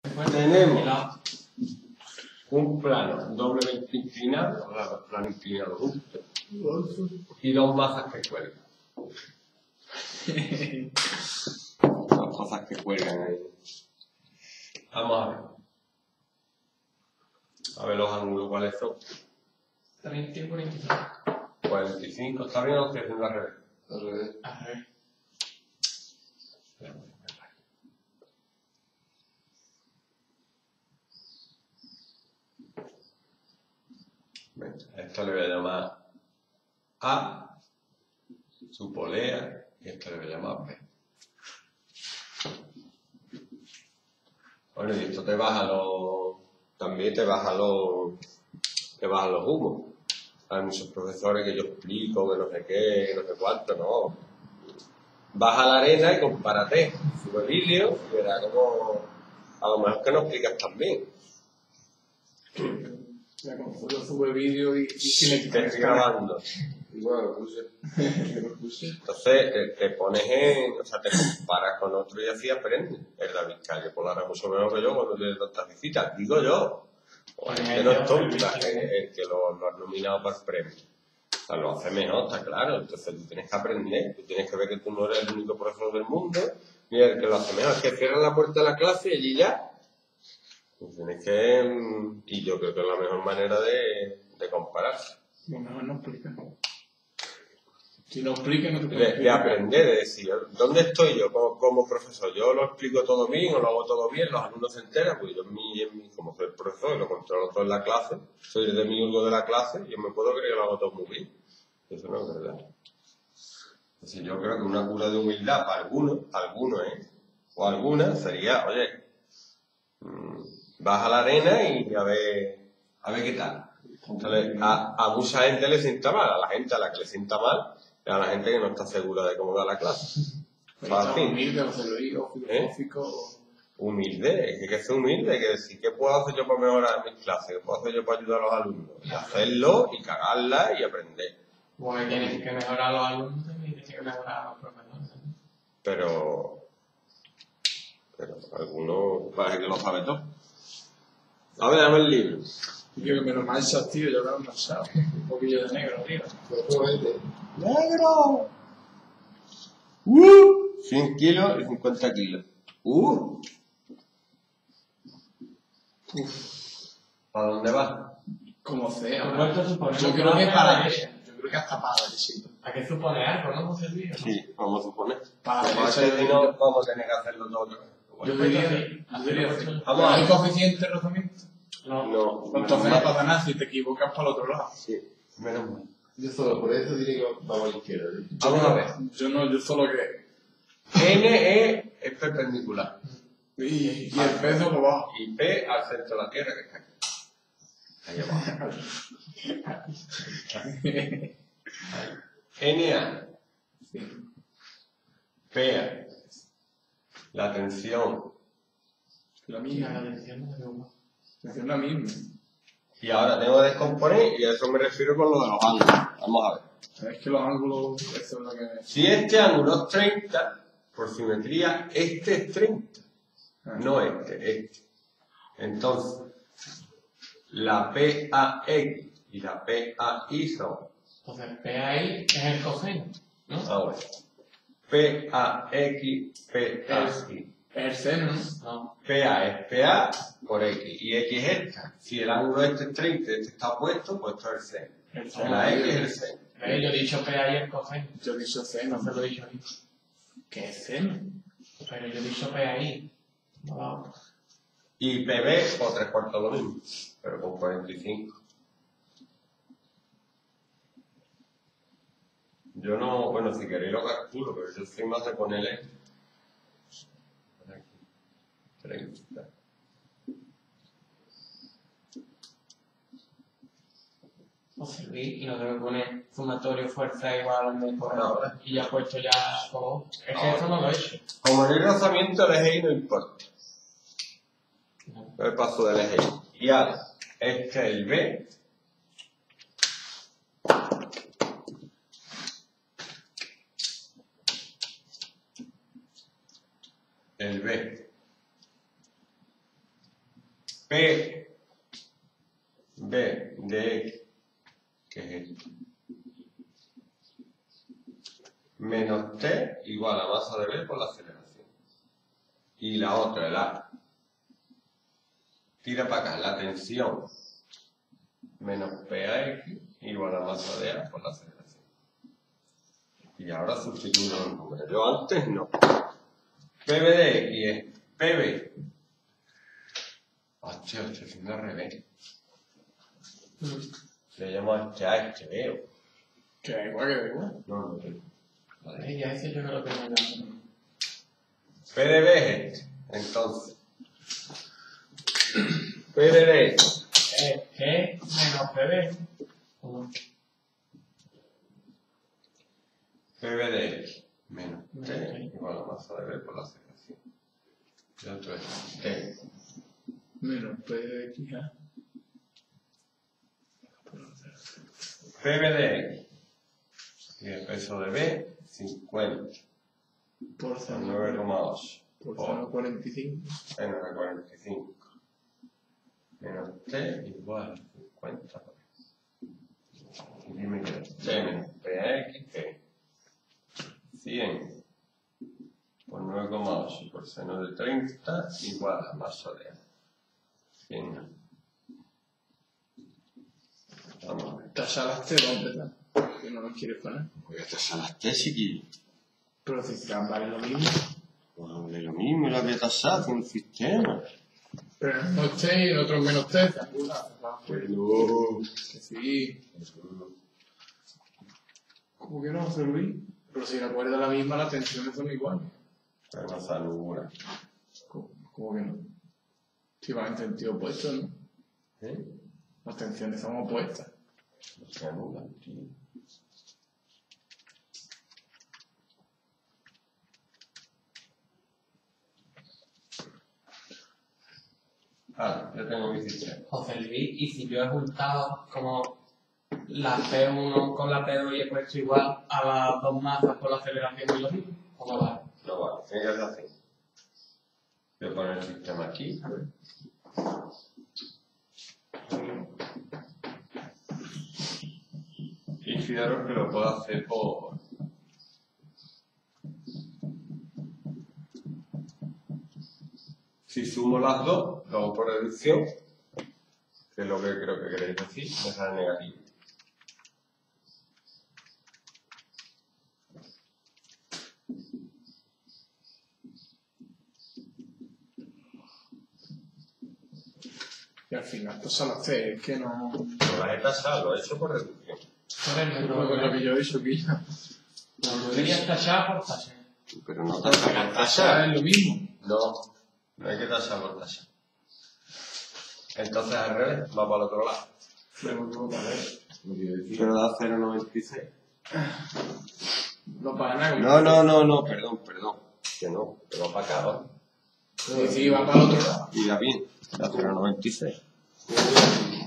Tenemos un plano doblemente inclinado, plano inclinado justo, y dos masas que cuelgan. Las cosas que cuelgan ahí. Vamos a ver. A ver los ángulos cuáles son. 30 y 45. 45, ¿está bien o estoy haciendo al revés? Al revés. Al revés. Esto le voy a llamar A, su polea, y esto le voy a llamar B. Bueno, y esto te baja los... también te baja los humos. Hay muchos profesores que yo explico, que no sé qué, que no sé cuánto, no. Baja la arena y compárate. Sube vídeo y verás como... a lo mejor que no explicas tan bien. Ya como yo sube vídeo y si le Te estoy grabando. Igual lo puse. Entonces te pones en... o sea, te comparas con otro y así aprendes. El David Calle hablará mucho mejor que yo cuando tiene tantas visitas. Digo yo. O el que no es tonta, el que lo ha nominado para el premio. O sea, lo hace mejor, está claro. Entonces tú tienes que aprender. Tú tienes que ver que tú no eres el único profesor del mundo ni el que lo hace mejor. Es que cierra la puerta de la clase y allí ya. Pues tienes que... y yo creo que es la mejor manera de compararse. Lo mejor no explica. Si lo explica, no te puedes De explicar. aprender, de decir, ¿dónde estoy yo como profesor? ¿Yo lo explico todo bien o lo hago todo bien? ¿Los alumnos se enteran? Pues yo como soy el profesor y lo controlo todo en la clase, soy el demiurgo de la clase, yo me puedo creer que lo hago todo muy bien. Eso no es verdad. Entonces yo creo que una cura de humildad para algunos, o algunas, sería, oye, baja la arena y a ver qué tal. Entonces, a mucha gente le sienta mal, a la gente a la que le sienta mal, y a la gente que no está segura de cómo da la clase. Fácil. Humilde, o se lo digo, filosófico. Humilde, es que hay que ser humilde, hay que decir, ¿qué puedo hacer yo para mejorar mis clases? ¿Qué puedo hacer yo para ayudar a los alumnos? Y hacerlo, y cagarla, y aprender. Bueno, tienes que mejorar a los alumnos y tienes que mejorar a los profesores. Pero algunos parece que lo sabe todo. A ver, dame el libro. Yo que me lo manchas, tío, yo me lo he manchado. Un poquillo de negro, tío. ¡Negro! 100 kilos y 50 kilos. ¿Para dónde vas? Como sea. ¿Cuánto supone? Yo creo que para la derecha. Yo creo que hasta para la derecha. ¿A qué supone algo, no? José Luis? Sí, vamos a suponer. Para la Como es derecha. que si no, vamos a tener que hacerlo todo otra vez. Yo diría hacer. Vamos a ¿Hay ver. coeficiente de rozamiento? No. Entonces no pasa nada si te equivocas para el otro lado. Sí, menos mal. Yo solo por eso diré que vamos a la izquierda. ¿Sí? Vamos a ver. Yo solo que... N es perpendicular. Y el peso por abajo. Y P al centro de la Tierra, que está aquí. Ahí abajo. NA. PA. La tensión. La La misma. atención no se Es la misma. Y ahora tengo que descomponer y a eso me refiero con lo de los ángulos. Vamos a ver. Es que los ángulos, eso es lo que... Si este ángulo es 30, por simetría, este es 30. No este. Entonces, la PAX y la PAI son... Entonces, PAI es el coseno, ¿no? Ahora, PAX, PAI. Es el seno, ¿no? No. PA es PA por X y X es esta. Si el ángulo este es 30 y este está opuesto, pues esto es el seno. El seno. La X es el seno. Yo he dicho PAI es el coseno. Yo he dicho seno. No se lo he dicho ahí. ¿Qué es seno? Pero yo he dicho PAI. No. Y PB por 3/4 lo mismo, pero con 45. Yo no, bueno, si queréis lo calculo, pero yo soy más de ponerle aquí, 30. José Luis, y no tengo que poner sumatorio fuerza igual al de por Ahora. y ya he puesto ya todo. Es que eso no lo he hecho. Como en el rozamiento el eje Y no importa. El paso del eje Y. Y ahora, este es el B. El B. P B de X, que es esto, menos T igual a masa de B por la aceleración. Y la otra, el A. Tira para acá, la tensión menos PAX igual a masa de A por la aceleración. Y ahora sustituyo los números. Yo antes no. PB de X es PB. Hostia, estoy haciendo al revés. Le llamo a este A, este B. Que da igual, que da igual. No. Vale, ya ese yo no lo tengo ya. P de B es este. Entonces, P de B ¿Qué? Menos PB. PB de X menos T igual a masa de B por la aceleración. Y otro es T Menos P de X, ¿eh? PB de X y el peso de B 50 Por por cero. 9,8 Por por 0,45. 9,45 menos T igual a 50. Y dime que T menos PX que 100 por 9,8 por seno de 30 igual a masa de A. 100. Vamos a ver. Tasa las T, ¿dónde está? Que no nos quieres poner. Voy a tasar las T, chiquillo. Pero si vale lo mismo. Bueno, vale lo mismo, la voy a tasar con un sistema. Pero en menos T y en otros menos T. ¿Te acuerdas? Pero... Que sí. ¿Cómo que no, José Luis? Pero si recuerda la misma, las tensiones son iguales. Pero no se anula. ¿Cómo que no? Si van en sentido opuesto, ¿no? ¿Eh? Las tensiones son opuestas. No se anulan, tío. Ya tengo mi sistema. José Luis, y si yo he juntado como la P1 con la P2 y he puesto igual a las dos masas por la aceleración y lo mismo, ¿cómo va? No vale, tiene que ser así. Voy a poner el sistema aquí. Y fijaros que lo puedo hacer por... Si sumo las dos, lo hago por reducción, que es lo que creo que queréis decir, me sale negativo. Y al final, tasa las T, es que no. No las he tasado, lo he hecho por reducción. Por el Lo que yo he hecho aquí. Lo deberías tachar por tachar. Pero no tasar por Tasa tasar. es lo mismo. No hay que tasar por tasar. Entonces al revés, va para el otro lado. Pero no para ver. Pero da 0,96. No para nada. No, perdón. Que no, que va para acá, ¿no? Sí, va para el otro lado. Y da bien, da 0,96.